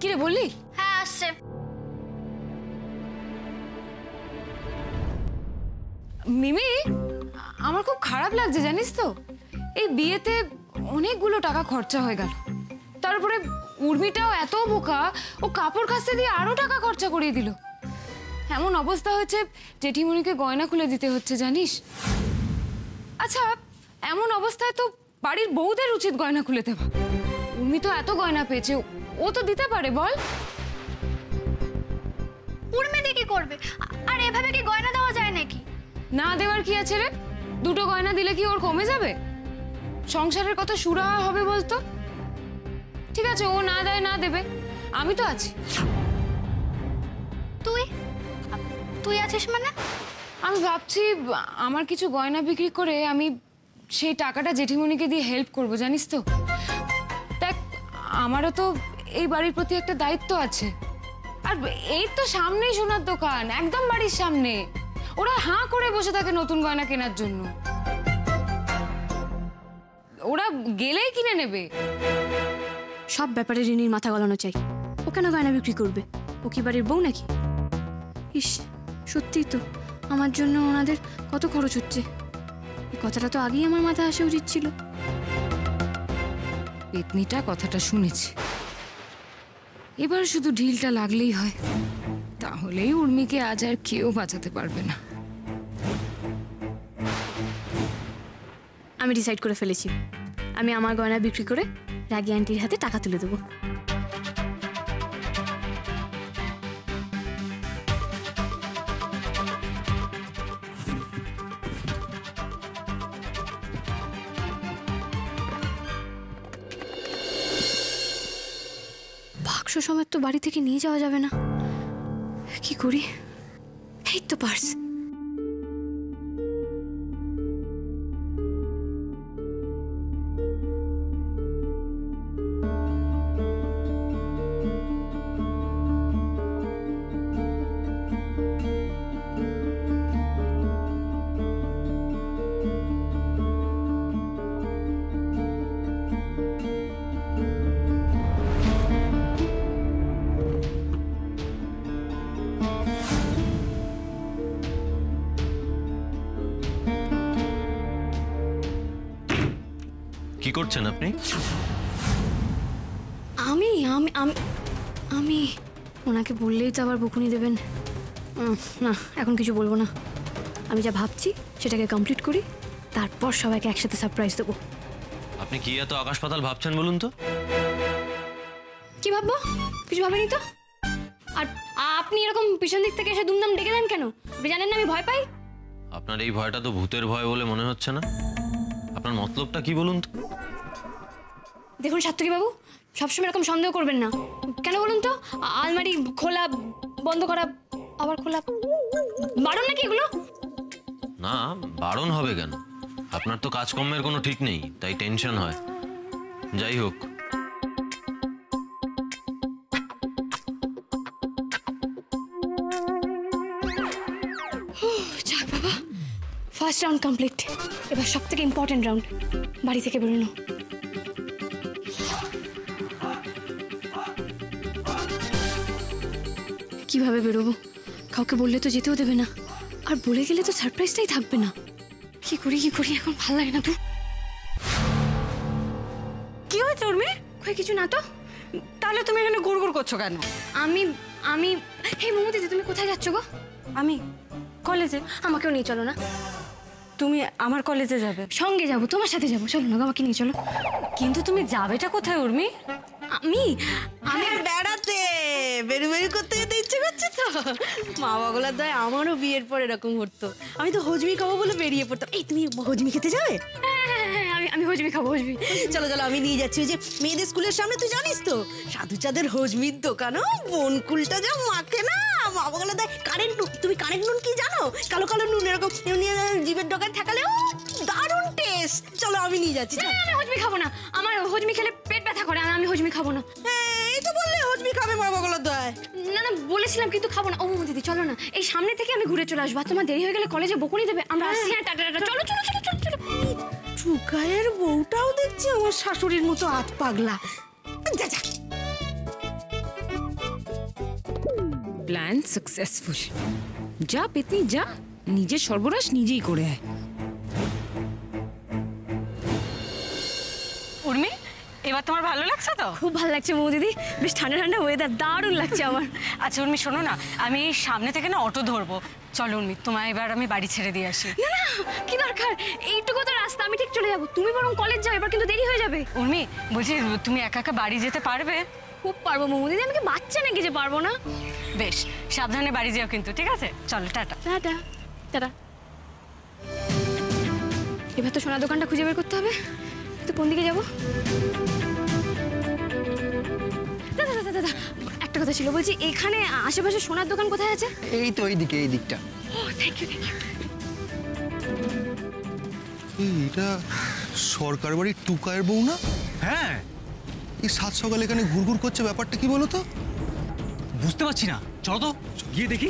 কি রে বললি? হ্যাঁ আসছে। মিমি, আমার খুব খারাপ লাগছে জানিস তো। এই বিয়েতে অনেকগুলো টাকা খরচা হয়ে গেল, তারপরে উর্মিটাও এত বোকা, ও কাপড় কাচতে দিয়ে আরো টাকা খরচা করিয়ে দিল। এমন অবস্থা হয়েছে জেঠিমণিকে গয়না খুলে দিতে হচ্ছে জানিস। আচ্ছা, এমন অবস্থায় তো বাড়ির বউদের উচিত গয়না খুলে দেওয়া। উর্মি তো এত গয়না পেয়েছে, ও তো দিতে পারে বল। উর্মি দিয়ে কি করবে? আর এভাবে কি গয়না দেওয়া যায় নাকি? না দেওয়ার কি আছে রে? দুটো গয়না দিলে কি ওর কমে যাবে? সংসারের কত সুরাহা হবে বলতো। ঠিক আছে, ও না দেয় না দেবে, আমি তো আছি। তুই আছিস মানে? আমি ভাবছি আমার কিছু গয়না বিক্রি করে আমি সেই টাকাটা জেঠিমণিকে দিয়ে হেল্প করব, জানিস তো। দেখ, আমারও তো এই বাড়ির প্রতি একটা দায়িত্ব আছে। আর এই তো সামনেই সোনার দোকান, একদম বাড়ির সামনে। ওরা হাঁ করে বসে থাকে নতুন গয়না কেনার জন্য। ওরা গেলেই কিনে নেবে। সব ব্যাপারে রিনির মাথা গলানো চাই। ও কেন গয়না বিক্রি করবে? ও কি বাড়ির বউ নাকি? ইস, সত্যিই তো আমার জন্য ওনাদের কত খরচ হচ্ছে। এই কথাটা তো আগেই আমার মাথায় আসা উচিত ছিল। পেতনিটা কথাটা শুনেছে, এবার শুধু ঢিলটা লাগলেই হয়, তাহলেই উর্মিকে আজ আর কেউ বাঁচাতে পারবে না। আমি ডিসাইড করে ফেলেছি, আমি আমার গয়না বিক্রি করে রাগি আন্টির হাতে টাকা তুলে দেবো। বাক্স সমেত তো বাড়ি থেকে নিয়ে যাওয়া যাবে না, কি করি? এই তো পার্স। কি করছেন আপনি? আমি আমি আমি আমি ওনাকে বললেই তো আবার বকুনি দেবেন। না, এখন কিছু বলবো না। আমি যা ভাবছি সেটাকে কমপ্লিট করি, তারপর সবাইকে একসাথে সারপ্রাইজ দেবো। আপনি কি এত আকাশ পাতাল ভাবছেন বলুন তো? কি ভাববো? কিছু ভাবেনি তো। আর আপনি এরকম পিছন দিক থেকে এসে দুমদাম ডেকে দেন কেন? আপনি জানেন না আমি ভয় পাই। আপনার এই ভয়টা তো ভূতের ভয় বলে মনে হচ্ছে না। আপনার মতলবটা কি বলুন তো? দেখুন সাত্তকী বাবু, সবসময় এরকম সন্দেহ করবেন না। কেন বলুন তো? আলমারি খোলা বন্ধ করা আবার খোলা বারণ নাকি এগুলো? না, বারণ হবে কেন? আপনার তো কাজকর্মের কোনো ঠিক নেই, তাই টেনশন হয়। যাই হোক, যাক বাবা, ফার্স্ট রাউন্ড কমপ্লিট। এবার সব থেকে ইম্পর্টেন্ট রাউন্ড, বাড়ি থেকে বেরোনো। কিভাবে বেরোবো? কাউকে বললে তো যেতেও দেবে না, আর বলে গেলে তো সারপ্রাইজটাই থাকবে না। কি করি এখন ভালো লাগে না তো। কি হয়েছে উর্মি? কই কিছু না তো। তাহলে তুমি এখানে গুড়গুড় করছো কেন? আমি আমি হে মমতাদি, তুমি কোথায় যাচ্ছ গো? আমি কলেজে। আমাকেও নিয়ে চলো না। তুমি আমার কলেজে যাবে? সঙ্গে যাবো, তোমার সাথে যাবো। চলো না, আমাকে নিয়ে চলো। কিন্তু তুমি যাবেটা কোথায় উর্মি? আমি আমি বেড়াতে বেরু করতে যেতে ইচ্ছে করছে তো। মা বাগলার দয় আমারও বিয়ের পর এরকম হতো। আমি তো হজমি খাবো বলে বেরিয়ে পড়তাম। এই তুমি হজমি খেতে যাবে? আমি হজমি খাবো, হজমি। চলো চলো, আমি নিয়ে যাচ্ছি। ওই যে মেয়েদের স্কুলের সামনে তুই জানিস তো, সাধু চাঁদের হজমির দোকান। বনকুলটা যা মাখে না, মা বাগলার দয়। কারেন্ট নুন, তুমি কারেন্ট নুন কি জানো? কালো কালো নুন, এরকম নিয়ে জিভের দোকানে থাকালে দারুণ টেস্ট। চলো আমি নিয়ে যাচ্ছি। আমি হজমি খাবো না, আমার হজমি খেলে পেট ব্যথা করে। আমি হজমি খাবো না। এই তো বললে হজমি খাবে মা বাগলার দয়। না না, বলেছিলাম কিন্তু খাবো না। ও দিদি চলো না, এই সামনে থেকে আমি ঘুরে চলে আসবো। তোমার দেরি হয়ে গেলে কলেজে বকুনি দেবে। আমরা আসছি। হ্যাঁ, টাটা টাটা। চলো চলো চলো চলো চলো। টুকায়ের বউটাও দেখছি আমার শাশুড়ির মতো আত পাগলা। যা যা। Plan successful. যা পেতনি যা, নিজের সর্বনাশ নিজেই করে আয়। উর্মি, এবার তোমার ভালো লাগছে তো? খুব ভালো লাগছে মৌদিদি, বেশ ঠান্ডা ঠান্ডা ওয়েদার, দারুণ লাগছে আমার। আচ্ছা উর্মি শোনো না, আমি এই সামনে থেকে না অটো ধরবো। চলো উর্মি, তোমায় এবার আমি বাড়ি ছেড়ে দিয়ে আসি। না না, কি দরকার, এইটুকু তো রাস্তা, আমি ঠিক চলে যাবো। তুমি বরং কলেজ যাও, এবার কিন্তু দেরি হয়ে যাবে। উর্মি বলছি, তুমি একা একা বাড়ি যেতে পারবে? খুব পারবো মৌদিদি, আমি কি বাচ্চা নাকি যে পারবো না? বেশ, সাবধানে বাড়ি যেও কিন্তু, ঠিক আছে? চলো, টাটা। Tata tata. এবার তো সোনার দোকানটা খুঁজে বের করতে হবে। তো কোন দিকে যাবো? দাদা দাদা দাদা, একটা কথা ছিল, বলছি এখানে আশেপাশে সোনার দোকান কোথায় আছে? এই তো এইদিকে, এই দিকটা। ও থ্যাংক ইউ থ্যাংক ইউ। এটা সরকার বাড়ির টুকায়ের বউ না? হ্যাঁ, এই সাত সকালে এখানে ঘুরঘুর করছে, ব্যাপারটা কি বলো তো? বুঝতে পারছি না, চলো তো গিয়ে দেখি।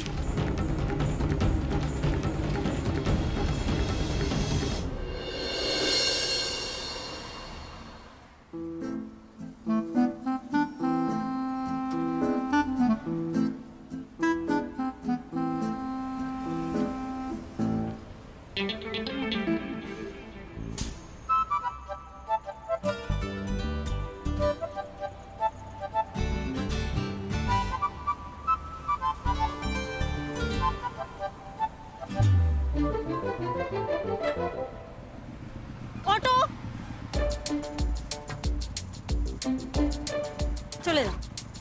অটো চলে যাও।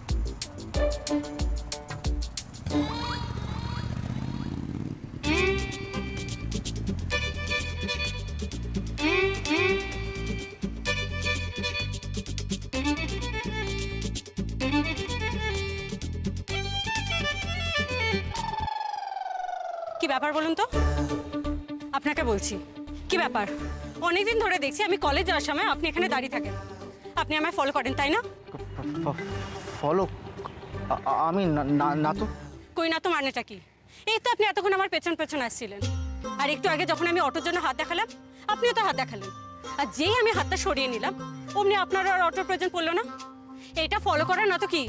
কি ব্যাপার বলুন তো? আপনাকে বলছি, কি ব্যাপার? অনেকদিন ধরে দেখছি আমি কলেজ যাওয়ার সময় আপনি এখানে দাঁড়িয়ে থাকেন। আপনি আমায় ফলো করেন, তাই না? ফলো? আমি না তো। কই না তো মানেটা কি? এই তো আপনি এতক্ষণ আমার পেছন পেছন আসছিলেন, আর একটু আগে যখন আমি অটোর জন্য হাত দেখালাম আপনিও তো হাত দেখালেন, আর যেই আমি হাতটা সরিয়ে নিলাম অমনি আপনার আর অটোর প্রয়োজন পড়লো না। এটা ফলো করার না তো কি?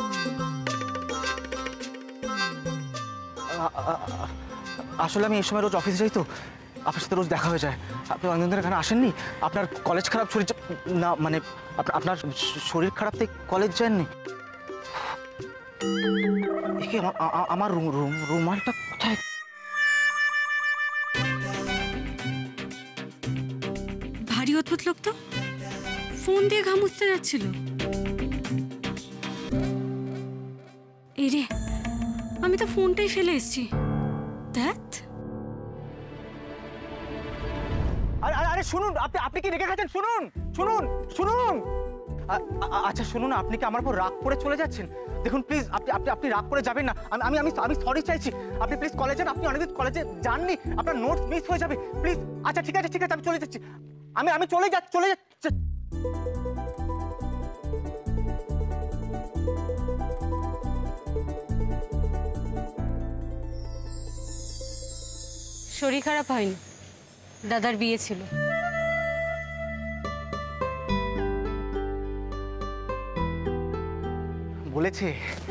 আসলে আমি এই সময় রোজ অফিসে যাই তো, আপনার সাথে রোজ দেখা হয়ে যায়। আপনি অনেকদিন ধরে এখানে আসেননি? আপনার কলেজ খারাপ, শরীর না মানে আপনার শরীর খারাপ তাই কলেজ যাননি? একে আমার রুমালটা কোথায়? ভারী অদ্ভুত লোক তো, ফোন দিয়ে ঘাম মুছতে যাচ্ছিল। এই রে, আমি তো ফোনটাই ফেলে এসেছি। দেখ, আরে শুনুন, আপনি কি রেগে গেছেন? শুনুন শুনুন শুনুন। আচ্ছা শুনুন, আপনি কি আমার উপর রাগ করে চলে যাচ্ছেন? দেখুন প্লিজ, আপনি রাগ করে যাবেন না। আমি সরি চাইছি। আপনি প্লিজ কলেজে যান, আপনি অনেকদিন কলেজে যাননি, আপনার নোটস মিস হয়ে যাবে প্লিজ। আচ্ছা ঠিক আছে আমি চলে যাচ্ছি। আমি চলে যাচ্ছি। শরীর খারাপ হয়নি, দাদার বিয়ে ছিল। বলেছে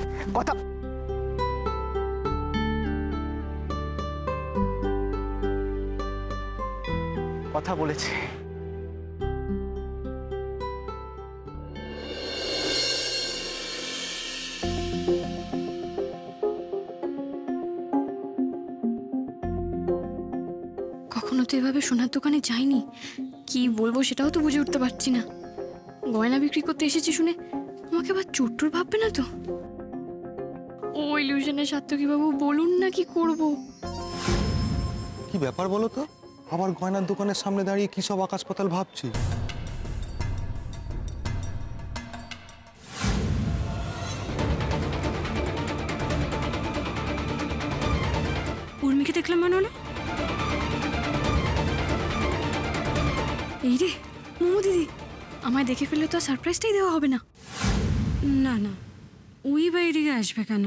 কথা বলেছে। কখনো তো এভাবে সোনার দোকানে যাইনি, কি বলবো সেটাও তো বুঝে উঠতে পারছি না। গয়না বিক্রি করতে এসেছি শুনে আমাকে আবার চোট্টুর ভাববে না তো? ও ইলিউশনের সার্থকী বাবু, বলুন না কি করব। কি ব্যাপার বলো তো? আবার গয়নার দোকানের সামনে দাঁড়িয়ে কি সব আকাশ পাতাল ভাবছি। উর্মিকে দেখলাম মনে হলো। এই রে মোমো দিদি, আমায় দেখে ফেললে তো সারপ্রাইজটাই দেওয়া হবে না। না না, ওই বাইরে আসবে কেন?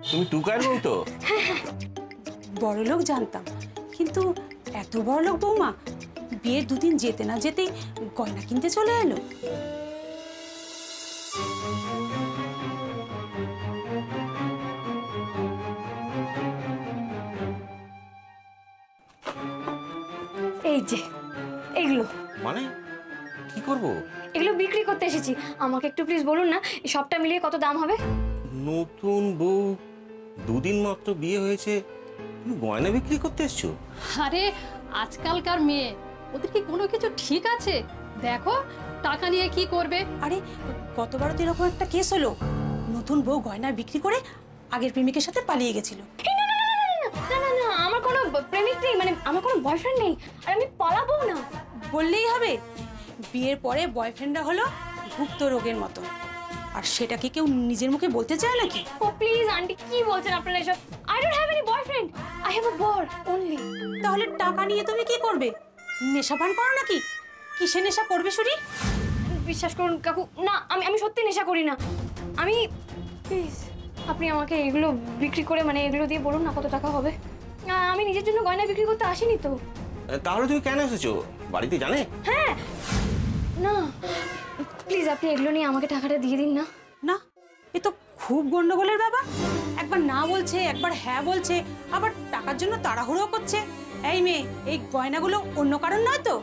তুমি টুকার বউ তো? বড় লোক জানতাম, কিন্তু এত বড় লোক বৌমা বিয়ের দুদিন যেতে না যেতেই গয়না কিনতে চলে এলো। এই যে এগুলো মানে কি করব? এগুলো বিক্রি করতে এসেছি। আমাকে একটু প্লিজ বলুন না এই সবটা মিলিয়ে কত দাম হবে? নতুন বউ, দুদিন মাত্র বিয়ে হয়েছে, তুমি গয়না বিক্রি করতে এসছো? আরে আজকালকার মেয়ে, ওদের কি কোনো কিছু ঠিক আছে? দেখো টাকা নিয়ে কি করবে। আরে গতবারও তো এরকম একটা কেস হলো, নতুন বউ গয়না বিক্রি করে আগের প্রেমিকের সাথে পালিয়ে গেছিল। না না না, আমার কোনো প্রেমিক নেই, মানে আমার কোনো বয়ফ্রেন্ড নেই, আর আমি পালাবো না। বললেই হবে, বিয়ের পরে বয়ফ্রেন্ডরা হলো গুপ্ত রোগের মতো, আর সেটা কি কেউ নিজের মুখে বলতে চায় নাকি? ও প্লিজ আন্টি, কি বলছেন আপনারা এসব? I don't have any boyfriend, I have a বর অনলি। তাহলে টাকা নিয়ে তুমি কি করবে? নেশা পান করো নাকি? কিসে নেশা করবে শুনি? বিশ্বাস করুন কাকু, না আমি সত্যি নেশা করি না। আমি প্লিজ আপনি আমাকে এগুলো বিক্রি করে, মানে এগুলো দিয়ে বলুন না কত টাকা হবে। আমি নিজের জন্য গয়না বিক্রি করতে আসিনি তো। তাহলে তুমি কেন এসেছো? বাড়িতে জানে? হ্যাঁ, না প্লিজ আপনি এগুলো নিয়ে আমাকে টাকাটা দিয়ে দিন না। না, এ তো খুব গন্ডগোলের ব্যাপার। একবার না বলছে, একবার হ্যাঁ বলছে, আবার টাকার জন্য তাড়াহুড়ো করছে। এই মেয়ে, এই গয়নাগুলো অন্য কারণ নয় তো?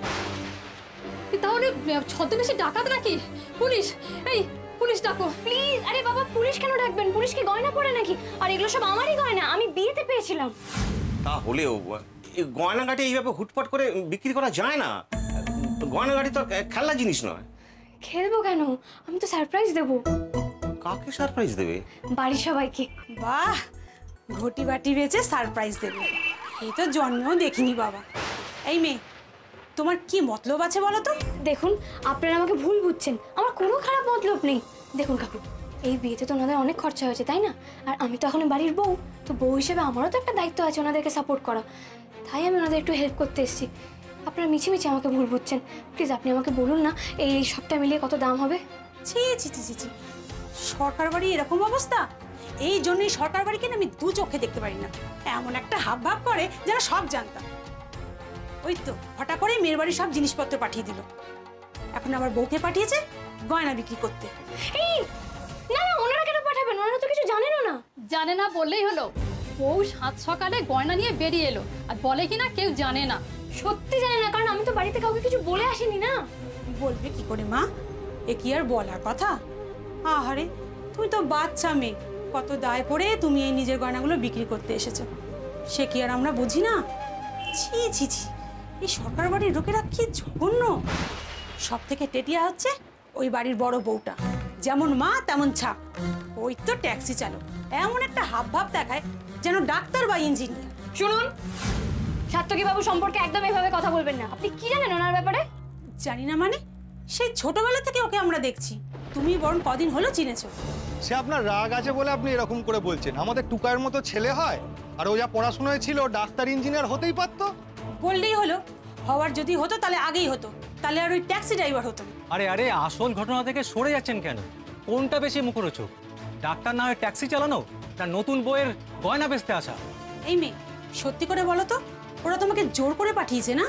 তাহলে ছদ্মবেশে ডাকাত নাকি? পুলিশ, এই পুলিশ ডাকো প্লিজ। আরে বাবা, পুলিশ কেন ডাকবেন? পুলিশ কি গয়না পরে নাকি? আর এগুলো সব আমারই গয়না, আমি বিয়েতে পেয়েছিলাম। তাহলেও এই গয়নাগাটি এইভাবে হুটপাট করে বিক্রি করা যায় না। গয়নাগাটি তো খেলনা জিনিস নয়। খেলবো কেন? আমি তো সারপ্রাইজ দেবো। কাকে সারপ্রাইজ দেবে? বাড়ির সবাইকে। বাহ, ঘটি বাটি বেচে সারপ্রাইজ দেবে, এই তো জন্মেও দেখিনি বাবা। এই মেয়ে, তোমার কি মতলব আছে বলো তো? দেখুন, আপনারা আমাকে ভুল বুঝছেন, আমার কোনো খারাপ মতলব নেই। দেখুন কাকু, এই বিয়েতে তো ওনাদের অনেক খরচা হয়েছে, তাই না? আর আমি তো এখন বাড়ির বউ, তো বউ হিসেবে আমারও তো একটা দায়িত্ব আছে ওনাদেরকে সাপোর্ট করা। তাই আমি ওনাদের একটু হেল্প করতে এসেছি। আপনারা মিছিমিছি আমাকে ভুল বুঝছেন। প্লিজ আপনি আমাকে বলুন না এই সবটা মিলিয়ে কত দাম হবে? ছি ছি ছি ছি, সরকার বাড়ি এরকম অবস্থা? এই জন্যই সরকার বাড়িকে আমি দু চোখে দেখতে পারি না। এমন একটা হাব ভাব করে যারা সব জানতাম। ওই তো হঠাৎ করে মেয়ের বাড়ির সব জিনিসপত্র পাঠিয়ে দিল, এখন আবার বউকে পাঠিয়েছে গয়না বিক্রি করতে। এই না না, ওনারা কেন পাঠাবেন? ওনারা তো কিছু জানেনও না। জানে না বললেই হলো? বউ সাত সকালে গয়না নিয়ে বেরিয়ে এলো আর বলে কিনা কেউ জানে না। সত্যি জানে না, কারণ আমি তো বাড়িতে কাউকে কিছু বলে আসিনি না। বলবে কি করে মা? এ কি আর বলার কথা? আহারে, তুমি তো বাচ্চা মেয়ে, কত দায় পড়ে তুমি এই নিজের গয়নাগুলো বিক্রি করতে এসেছো, সে কি আর আমরা বুঝি না? ছি ছি ছি, এই সরকার বাড়ির লোকেরা কি জঘন্য। সব থেকে টেটিয়া হচ্ছে ওই বাড়ির বড় বউটা, যেমন মা তেমন ছাপ। ওই তো ট্যাক্সি চালক, এমন একটা হাব ভাব দেখায় যেন ডাক্তার বা ইঞ্জিনিয়ার। শুনুন, সাত্তকী বাবু সম্পর্কে একদম এভাবে কথা বলবেন না। আপনি কি জানেন ওনার ব্যাপারে? জানি না মানে? সেই ছোটবেলা থেকে ওকে আমরা দেখছি, তুমি বরং কদিন হলো চিনেছো। সে আপনার রাগ আছে বলে আপনি এরকম করে বলছেন। আমাদের টুকায়ের মতো ছেলে হয়, আর ও যা পড়াশোনায় ছিল ডাক্তার ইঞ্জিনিয়ার হতেই পারতো। বললেই হলো, হওয়ার যদি হতো তাহলে আগেই হতো, তাহলে আর ওই ট্যাক্সি ড্রাইভার হতো না। আরে আরে, আসল ঘটনা থেকে সরে যাচ্ছেন কেন? কোনটা বেশি মুখরোচক, ডাক্তার না হয়ে ট্যাক্সি চালানো, না নতুন বইয়ের গয়না বেচতে আসা? এই মেয়ে, সত্যি করে বলো তো, ওরা তোমাকে জোর করে পাঠিয়েছে না?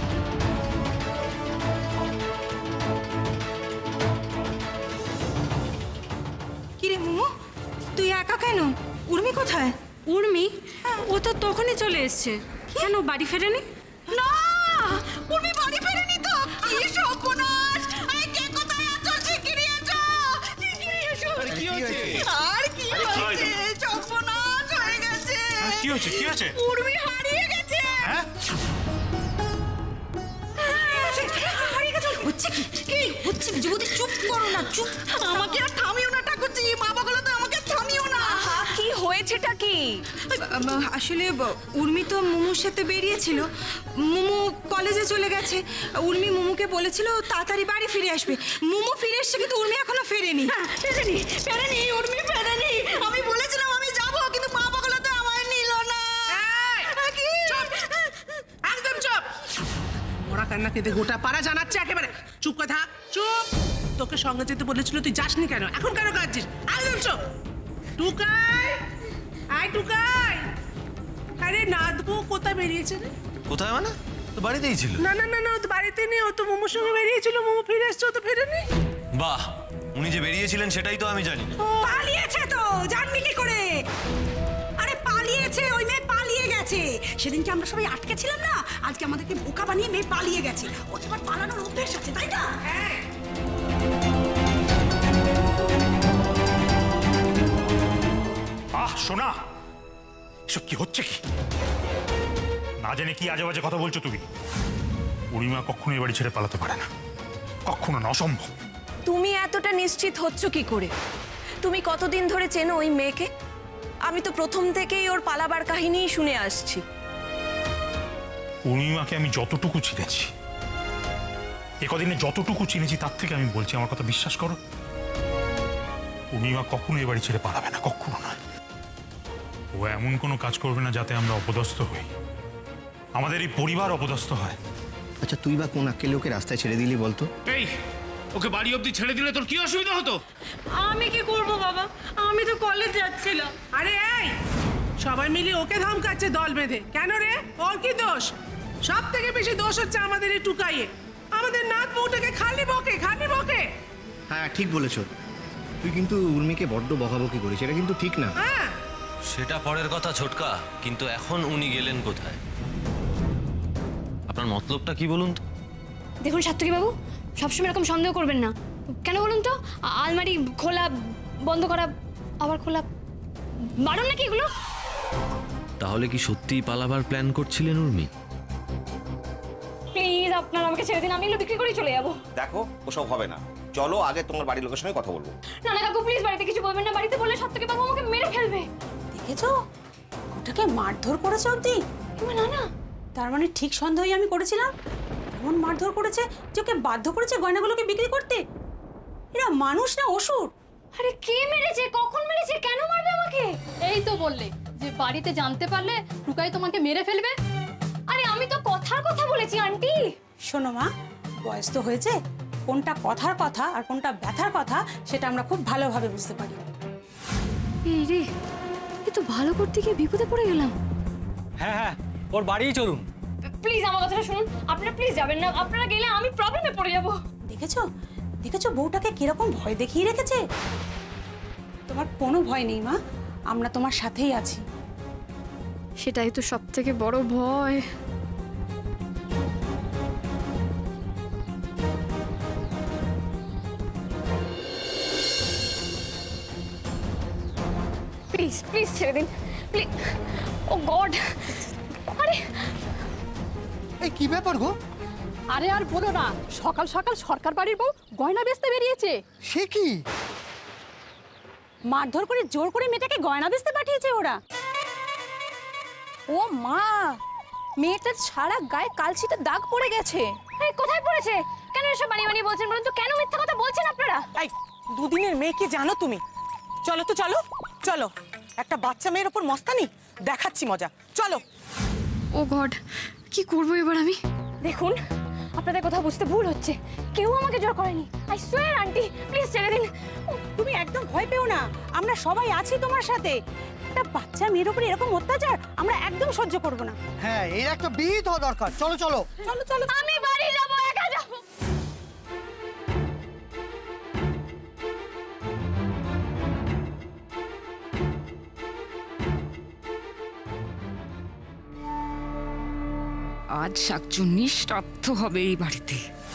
কিরে মুমু, তুই একা কেন? উর্মি কোথায়? উর্মি? ও তো তখনই চলে এসছে। কেন বাড়ি ফেরেনি? না, উর্মি বাড়ি ফেরেনি তো। কি সর্বনাশ! আরে কে কোথায় আছো? শিগগিরই এসো, শিগগিরই এসো। আরে কি হয়েছে? আর কি হয়েছে? সর্বনাশ হয়ে গেছে। কি হয়েছে? কি হয়েছে? উর্মি হারিয়ে গেছে। হ্যাঁ? হারিয়ে গেছে? হচ্ছে কি? কি হচ্ছে? যুবতী চুপ করো না, চুপ। আমাকে আর থামিও না ঠাকুরজি, মা বাবাগুলো তো আমাকে থামিও না। কি হয়েছেটা কি? আসলে উর্মি তো মুমুর সাথে বেরিয়েছিল, মুমু কলেজে চলে গেছে। উর্মি মুমুকে বলেছিল তাড়াতাড়ি বাড়ি ফিরে আসবে। মুমু ফিরে এসছে, কিন্তু উর্মি এখনো ফেরেনি। ফেরেনি উর্মি ফেরেনি। আমি বলেছিলাম আমি যাবো, কিন্তু মা বাবাগুলো তো আমায় নিল না। একদম চুপ! ওরা কান্না কেঁদে গোটা পাড়া জানাচ্ছে একেবারে। চুপ কথা, চুপ! তোকে সঙ্গে যেতে বলেছিল, তুই যাসনি কেন? এখন কেন কাঁদছিস? একদম চুপ! টুকাই, টুকাই, আরে নাদবু কোথায় বেরিয়েছে রে? কোথায় মানে? তো বাড়িতেই ছিল। না না না না, ও তো বাড়িতে নেই, ও তো মোমোর সঙ্গে বেরিয়েছিল। মোমো ফিরে এসছে, ও তো ফেরেনি। বাহ, উনি যে বেরিয়েছিলেন সেটাই তো আমি জানি না। পালিয়েছে তো, জানবি কি করে? আরে পালিয়েছে, ওই মেয়ে পালিয়ে গেছে। সেদিনকে আমরা সবাই আটকে ছিলাম না, আজকে আমাদেরকে বোকা বানিয়ে মেয়ে পালিয়ে গেছে। ও তো এবার পালানোর অভ্যেস আছে, তাই না? হ্যাঁ। সোনা, এসব কি হচ্ছে? কি না জানি কি আজে বাজে কথা বলছো তুমি। উড়িমা কখনো এ বাড়ি ছেড়ে পালাতে পারে না, কখনো না, অসম্ভব। তুমি এতটা নিশ্চিত হচ্ছ কি করে? তুমি কতদিন ধরে চেনো ওই মেয়েকে? আমি তো প্রথম থেকেই ওর পালাবার কাহিনী শুনে আসছি। উড়িমাকে আমি যতটুকু চিনেছি, একদিনে যতটুকু চিনেছি, তার থেকে আমি বলছি, আমার কথা বিশ্বাস করো, উড়িমা কখনো এ বাড়ি ছেড়ে পালাবে না, কখনো না। ও এমন কোনো কাজ করবে না যাতে আমরা অপদস্থ হই, আমাদের এই পরিবার অপদস্থ হয়। আচ্ছা, তুই বা কোন আক্কেলে ওকে রাস্তায় ছেড়ে দিলি বলতো? এই, ওকে বাড়ি অবধি ছেড়ে দিলে তোর কি অসুবিধা হতো? আমি কি করব বাবা, আমি তো কলেজ যাচ্ছিলাম। আরে এই, সবাই মিলে ওকে ধমকাচ্ছে দল বেঁধে। কেন রে, ওর কি দোষ? সব থেকে বেশি দোষ হচ্ছে আমাদের এই টুকাইয়ে। আমাদের নাত বউটাকে খালি বকে, খালি বকে। হ্যাঁ, ঠিক বলেছো। তুই কিন্তু উর্মিকে বড্ড বকাবকি করিস, এটা কিন্তু ঠিক না। হ্যাঁ, সেটা পরের কথা ছোটকা, কিন্তু এখন উনি গেলেন কোথায়? আপনার মতলবটা কি বলুন তো? দেখুন সাত্তকী বাবু, সবসময় এরকম সন্দেহ করবেন না। কেন বলুন তো? আলমারি খোলা, বন্ধ করা, আবার খোলা, বারণ নাকি এগুলো? তাহলে কি সত্যিই পালাবার প্ল্যান করছিলেন উর্মি? প্লিজ আপনারা আমাকে ছেড়ে দিন, আমি এগুলো বিক্রি করেই চলে যাবো। দেখো, ওসব হবে না। চলো আগে তোমার বাড়ির লোকের সঙ্গে কথা বলবো। না না কাকু, প্লিজ বাড়িতে কিছু বলবেন না। বাড়িতে বললে সাত্তকী বাবু আমাকে মেরে ফেলবে। দেখেছো, ওটাকে মারধর করেছে অবধি? না না, তার মানে ঠিক সন্দেহই আমি করেছিলাম। এমন মারধর করেছে যে ওকে বাধ্য করেছে গয়নাগুলোকে বিক্রি করতে। এরা মানুষ না অসুর? আরে কে মেরেছে, কখন মেরেছে, কেন মারবে আমাকে? এই তো বললে যে বাড়িতে জানতে পারলে টুকাই তোমাকে মেরে ফেলবে। আরে আমি তো কথার কথা বলেছি আন্টি। শোনো মা, বয়স তো হয়েছে, কোনটা কথার কথা আর কোনটা ব্যথার কথা সেটা আমরা খুব ভালোভাবে বুঝতে পারি। এই রে, এ তো ভালো করতে গিয়ে বিপদে পড়ে গেলাম। হ্যাঁ হ্যাঁ, ওর বাড়িই চলুন। প্লিজ আমার কথাটা শুনুন, আপনারা প্লিজ যাবেন না। আপনারা গেলে আমি প্রবলেমে পড়ে যাব। দেখেছো, দেখেছো বউটাকে কিরকম ভয় দেখিয়ে রেখেছে। তোমার কোনো ভয় নেই মা, আমরা তোমার সাথেই আছি। সেটাই তো সব থেকে বড় ভয়। প্লিজ প্লিজ ছেড়ে দিন, প্লিজ। ও গড, আরে এই কি ব্যাপার গো? আরে আর বলো না, সকাল সকাল সরকার বাড়ির বউ গয়না বেচতে বেরিয়েছে। সে কি? মারধর করে জোর করে মেয়েটাকে গয়না বেচতে পাঠিয়েছে ওরা। ও মা, মেয়েটার সারা গায়ে কালচিতে দাগ পড়ে গেছে। আরে কোথায় পড়েছে? কেন এসব বানিয়ে বানিয়ে বলছেন বলুন তো? কেন মিথ্যা কথা বলছেন আপনারা? এই দুদিনের মেয়ে কি জানো তুমি? চলো তো চলো চলো, একটা বাচ্চা মেয়ের ওপর মস্তানি দেখাচ্ছি মজা, চলো। ও গড, কি করবো এবার আমি? দেখুন, আপনাদের কথা বুঝতে ভুল হচ্ছে। কেউ আমাকে জোর করেনি। আই সোয়ার আন্টি, প্লিজ ছেড়ে দিন। তুমি একদম ভয় পেও না, আমরা সবাই আছি তোমার সাথে। একটা বাচ্চা মেয়ের উপর এরকম অত্যাচার আমরা একদম সহ্য করব না। হ্যাঁ, এর একটা বিহিত হওয়া দরকার। চলো চলো চলো চলো, আমি বাড়ি যাব, একা যাব। আজ শাকচুন্নি শ্রাদ্ধ হবে এই বাড়িতে।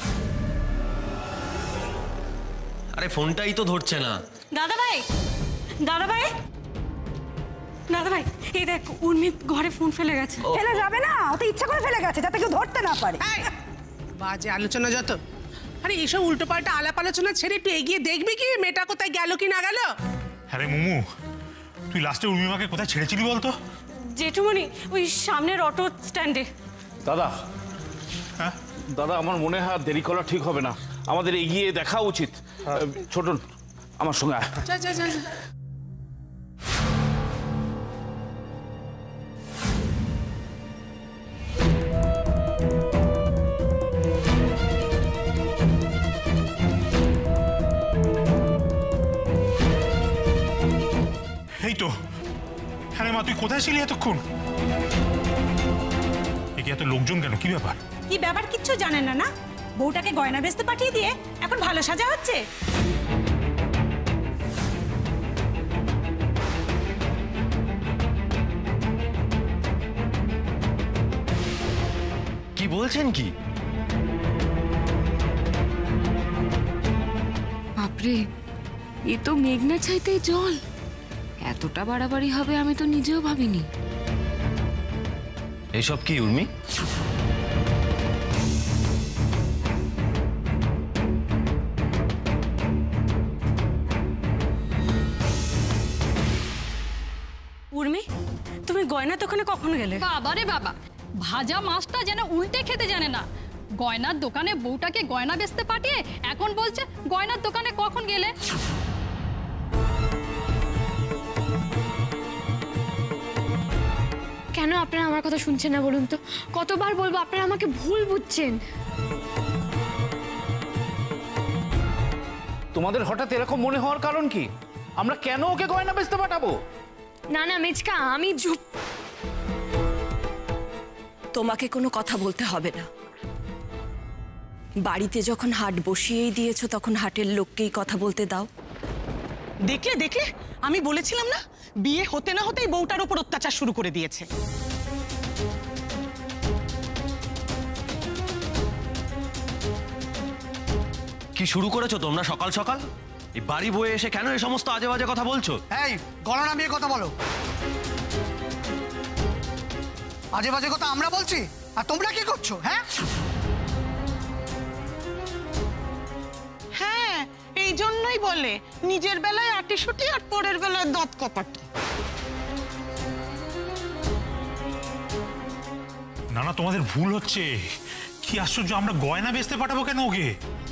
আরে ফোনটাই তো ধরছে না। দাদা ভাই, দাদা ভাই, দাদা ভাই, এই দেখ উর্মি ঘরে ফোন ফেলে গেছে। ফেলে যাবে না, ও তো ইচ্ছা করে ফেলে গেছে যাতে কেউ ধরতে না পারে। বাজে আলোচনা যত। আরে এইসব উল্টোপাল্টা আলাপ আলোচনা ছেড়ে একটু এগিয়ে দেখবি কি মেয়েটা কোথায় গেল কি না গেল। আরে মুমু, তুই লাস্টে উর্মিমাকে কোথায় ছেড়েছিলি বলতো? জেঠুমনি, ওই সামনের অটো স্ট্যান্ডে। দাদা, হ্যাঁ দাদা, আমার মনে হয় দেরি করা ঠিক হবে না, আমাদের এগিয়ে দেখা উচিত। ছোটন, আমার সঙ্গে আয়। যা যা যা। এই তো হ্যাঁ রে মা, তুই কোথায় ছিলি এতক্ষণ? একে এত লোকজন কেন, কি ব্যাপার? কি ব্যাপার কিচ্ছু জানেন না? না বউটাকে গয়না বেচতে পাঠিয়ে দিয়ে এখন ভালো সাজা হচ্ছে। কি বলছেন কি? বাপরে, এ তো মেঘনা চাইতেই জল। এতটা বাড়াবাড়ি হবে আমি তো নিজেও ভাবিনি। এইসব কি উর্মি? উর্মি, তুমি গয়না দোকানে কখন গেলে? বাবা রে বাবা, ভাজা মাছটা যেন উল্টে খেতে জানে না। গয়নার দোকানে বউটাকে গয়না বেচতে পাঠিয়ে এখন বলছে গয়নার দোকানে কখন গেলে। কেন আপনারা আমার কথা শুনছেন না বলুন তো? কতবার বলবো, আপনারা আমাকে ভুল বুঝছেন। তোমাদের হঠাৎ এরকম মনে হওয়ার কারণ কি? আমরা কেন ওকে গয়না বেচতে পাঠাবো? না না মেচকা, আমি চুপ। তোমাকে কোনো কথা বলতে হবে না। বাড়িতে যখন হাট বসিয়েই দিয়েছো তখন হাটের লোককেই কথা বলতে দাও। দেখলে দেখলে, আমি বলেছিলাম না, বিয়ে হতে না হতেই বউটার উপর অত্যাচার শুরু করে দিয়েছে। কি শুরু করেছো তোমরা সকাল সকাল? এই বাড়ি বয়ে এসে কেন এই সমস্ত আজে বাজে কথা বলছো? এই গলা নামিয়ে কথা বলো। আজে বাজে কথা আমরা বলছি আর তোমরা কি করছো? হ্যাঁ হ্যাঁ, এই জন্যই বলে নিজের বেলায় আটিশুটি আর পরের বেলায় দাঁত কপাটি। না না, তোমাদের ভুল হচ্ছে। কি আশ্চর্য, আমরা গয়না বেচতে পাঠাবো কেন ওকে?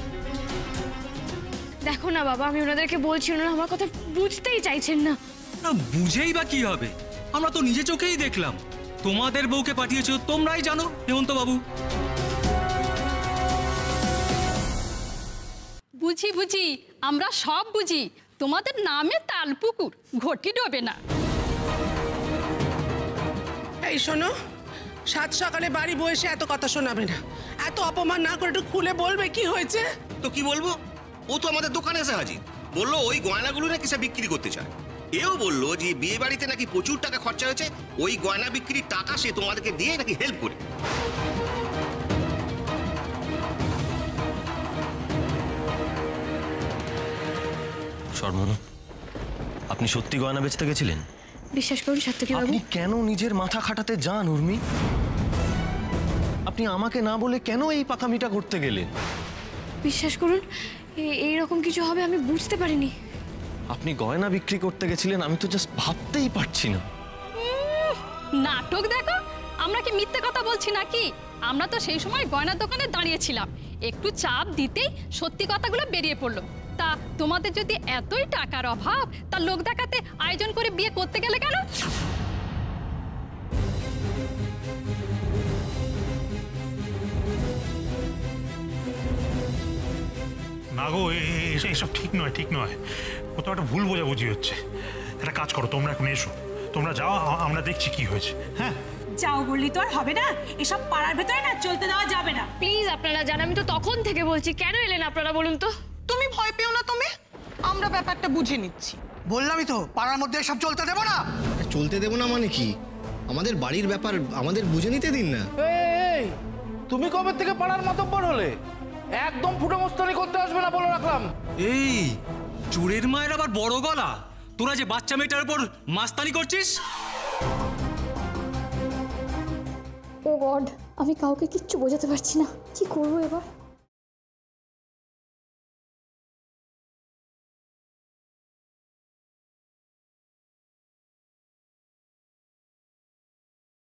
দেখো না বাবা, আমি ওনাদেরকে বলছি, ওনারা আমার কথা বুঝতেই চাইছেন না। না বুঝেই বা কি হবে? আমরা তো নিজে চোখেই দেখলাম। তোমাদের বউকে পাঠিয়েছো, তোমরাই জানো হেমন্ত বাবু। বুঝি বুঝি, আমরা সব বুঝি। তোমাদের নামে তালপুকুর, ঘটি ডোবে না। এই শোনো, সাত সকালে বাড়ি বসে এত কথা শোনাবে না। এত অপমান না করে একটু খুলে বলবে কি হয়েছে। তো কি বলবো? ও তো আমাদের দোকানে এসে হাজির, বললো ওই গয়নাগুলো নাকি সে বিক্রি করতে চায়। এও বললো যে বিয়ে বাড়িতে নাকি প্রচুর টাকা খরচা হয়েছে, ওই গয়না বিক্রির টাকা সে তোমাদেরকে দিয়ে নাকি হেল্প করে। শর্মনু, আপনি সত্যি গয়না বেচতে গেছিলেন? বিশ্বাস করুন সাত্তকী বাবু। আপনি কেন নিজের মাথা খাটাতে যান উর্মি? আপনি আমাকে না বলে কেন এই পাকামিটা করতে গেলেন? বিশ্বাস করুন, এইরকম কিছু হবে আমি বুঝতে পারিনি। আপনি গয়না বিক্রি করতে গেছিলেন, আমি তো জাস্ট ভাবতেই পারছি না। নাটক দেখো, আমরা কি মিথ্যে কথা বলছি নাকি? আমরা তো সেই সময় গয়নার দোকানে দাঁড়িয়েছিলাম, একটু চাপ দিতেই সত্যি কথাগুলো বেরিয়ে পড়লো। তা তোমাদের যদি এতই টাকার অভাব, তা লোক দেখাতে আয়োজন করে বিয়ে করতে গেলে কেন? না গো, এসব ঠিক নয়, ঠিক নয়। কোথাও একটা ভুল বোঝাবুঝি হচ্ছে। একটা কাজ করো, তোমরা এখন এসো, তোমরা যাও, আমরা দেখছি কি হয়েছে। হ্যাঁ যাও বললি তো আর হবে না। এসব পাড়ার ভেতরে না চলতে দেওয়া যাবে না। প্লিজ আপনারা জান, আমি তো তখন থেকে বলছি, কেন এলেন আপনারা বলুন তো? তুমি ভয় পেও না, তুমি, আমরা ব্যাপারটা বুঝে নিচ্ছি। বললামই তো, পাড়ার মধ্যে এসব চলতে দেবো না। চলতে দেবো না মানে কি? আমাদের বাড়ির ব্যাপার আমাদের বুঝে নিতে দিন না। এই তুমি কবে থেকে পাড়ার মাতব্বর হলে? একদম ফুটো মস্তানি করতে আসবে না বলে রাখলাম। এই চোরের মায়ের আবার বড় গলা। তোরা যে বাচ্চা মেয়েটার উপর মাস্তানি করছিস। ও গড, আমি কাউকে কিচ্ছু বোঝাতে পারছি না, কি করবো এবার?